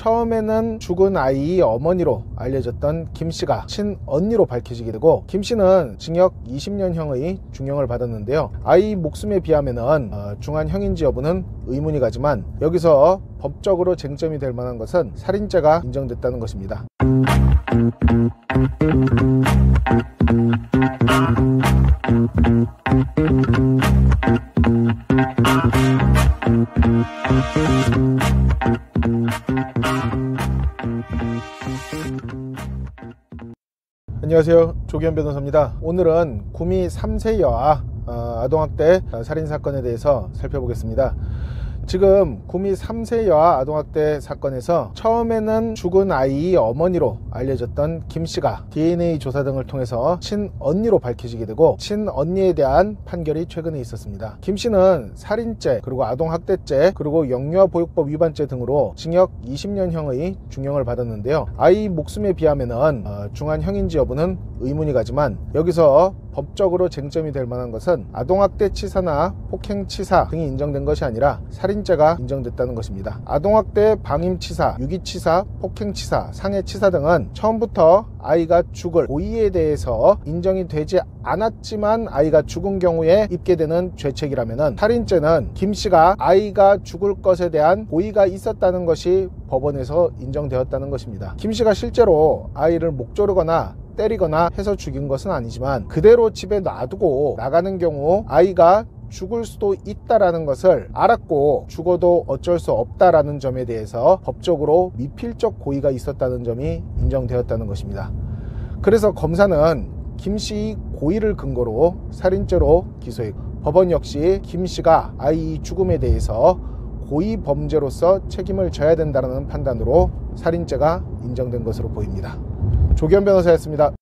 처음에는 죽은 아이의 어머니로 알려졌던 김씨가 친언니로 밝혀지게 되고, 김씨는 징역 20년형의 중형을 받았는데요. 아이 목숨에 비하면 중한형인지 여부는 의문이 가지만, 여기서 법적으로 쟁점이 될 만한 것은 살인죄가 인정됐다는 것입니다. 안녕하세요, 조기현 변호사입니다. 오늘은 구미 3세 여아 아동학대 살인사건에 대해서 살펴보겠습니다. 지금 구미 3세 여아 아동학대 사건에서 처음에는 죽은 아이의 어머니로 알려졌던 김씨가 DNA 조사 등을 통해서 친언니로 밝혀지게 되고, 친언니에 대한 판결이 최근에 있었습니다. 김씨는 살인죄, 그리고 아동학대죄, 그리고 영유아보육법 위반죄 등으로 징역 20년형의 중형을 받았는데요. 아이 목숨에 비하면 중한형인지 여부는 의문이 가지만, 여기서 법적으로 쟁점이 될 만한 것은 아동학대치사나 폭행치사 등이 인정된 것이 아니라 살인죄가 인정됐다는 것입니다. 아동학대, 방임치사, 유기치사, 폭행치사, 상해치사 등은 처음부터 아이가 죽을 고의에 대해서 인정이 되지 않았지만 아이가 죽은 경우에 입게 되는 죄책이라면, 살인죄는 김씨가 아이가 죽을 것에 대한 고의가 있었다는 것이 법원에서 인정되었다는 것입니다. 김씨가 실제로 아이를 목 조르거나 때리거나 해서 죽인 것은 아니지만, 그대로 집에 놔두고 나가는 경우 아이가 죽을 수도 있다라는 것을 알았고 죽어도 어쩔 수 없다라는 점에 대해서 법적으로 미필적 고의가 있었다는 점이 인정되었다는 것입니다. 그래서 검사는 김씨의 고의를 근거로 살인죄로 기소했고, 법원 역시 김씨가 아이 죽음에 대해서 고의 범죄로서 책임을 져야 된다는 판단으로 살인죄가 인정된 것으로 보입니다. 조기현 변호사였습니다.